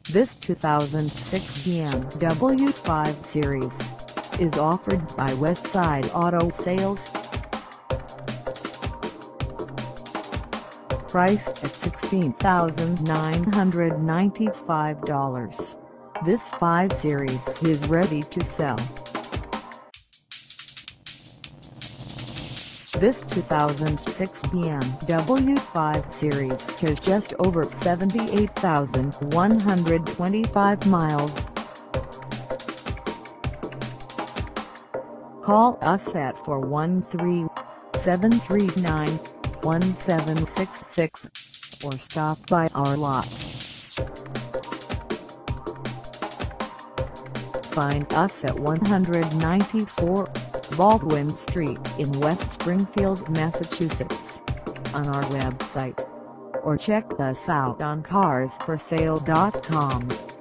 This 2006 BMW 5 Series is offered by Westside Auto Sales. Price at $16,995. This 5 Series is ready to sell. This 2006 BMW 5 Series has just over 78,125 miles. Call us at 413-739-1766 or stop by our lot. Find us at 194 Baldwin Street in West Springfield, Massachusetts, on our website, or check us out on carsforsale.com.